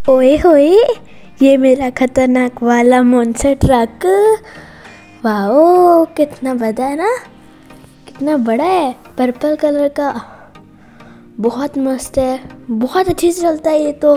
ओए होए, ये मेरा खतरनाक वाला मॉन्स्टर ट्रक। वाओ, कितना बड़ा है ना, कितना बड़ा है, पर्पल कलर का, बहुत मस्त है, बहुत अच्छे से चलता है ये तो।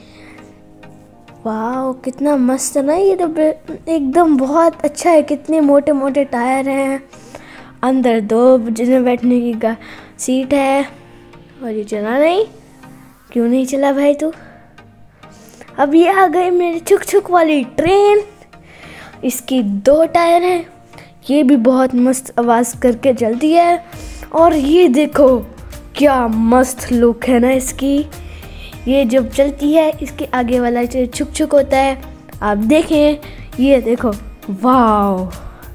वाओ, कितना मस्त है ना ये तो, एकदम बहुत अच्छा है। कितने मोटे मोटे टायर हैं, अंदर दो जिसमें बैठने की सीट है। और ये चला नहीं, क्यों नहीं चला भाई तू? अब ये आ गई मेरी छुक छुक वाली ट्रेन। इसकी 2 टायर हैं, ये भी बहुत मस्त आवाज़ करके चलती है। और ये देखो क्या मस्त लुक है ना इसकी। ये जब चलती है, इसके आगे वाला छुक छुक होता है। आप देखें, ये देखो, वाओ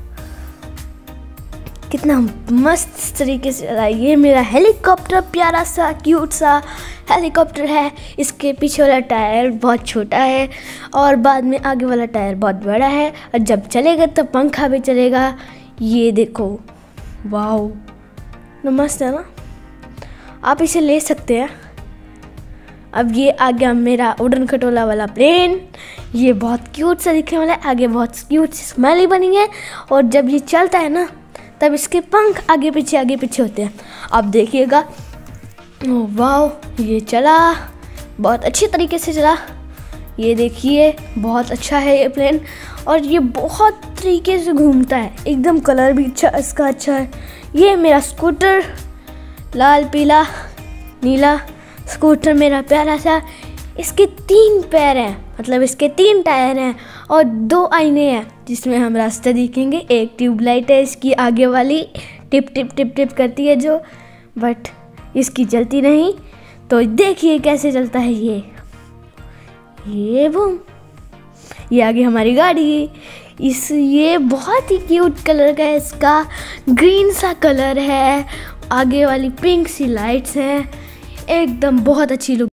कितना मस्त तरीके से चला। ये मेरा हेलीकॉप्टर, प्यारा सा क्यूट सा हेलीकॉप्टर है। इसके पीछे वाला टायर बहुत छोटा है और बाद में आगे वाला टायर बहुत बड़ा है। और जब चलेगा तो पंखा भी चलेगा। ये देखो, वाओ तो मस्त है ना, आप इसे ले सकते हैं। अब ये आ गया मेरा उड़न खटोला वाला प्लेन। ये बहुत क्यूट सा दिखने वाला है, आगे बहुत क्यूट सी स्माइली बनी है। और जब ये चलता है ना, तब इसके पंख आगे पीछे होते हैं। अब देखिएगा, वाओ ये चला, बहुत अच्छी तरीके से चला। ये देखिए, बहुत अच्छा है ये प्लेन। और ये बहुत तरीके से घूमता है, एकदम कलर भी इसका अच्छा है। ये मेरा स्कूटर, लाल पीला नीला स्कूटर मेरा प्यारा सा। इसके 3 पैर हैं, मतलब इसके 3 टायर हैं और 2 आईने हैं जिसमें हम रास्ता देखेंगे। एक ट्यूबलाइट है इसकी आगे वाली, टिप टिप टिप टिप करती है जो, बट इसकी चलती नहीं। तो देखिए कैसे चलता है ये बूम। ये आगे हमारी गाड़ी, ये बहुत ही क्यूट कलर का है, इसका ग्रीन सा कलर है, आगे वाली पिंक सी लाइट्स हैं, एकदम बहुत अच्छी लुक।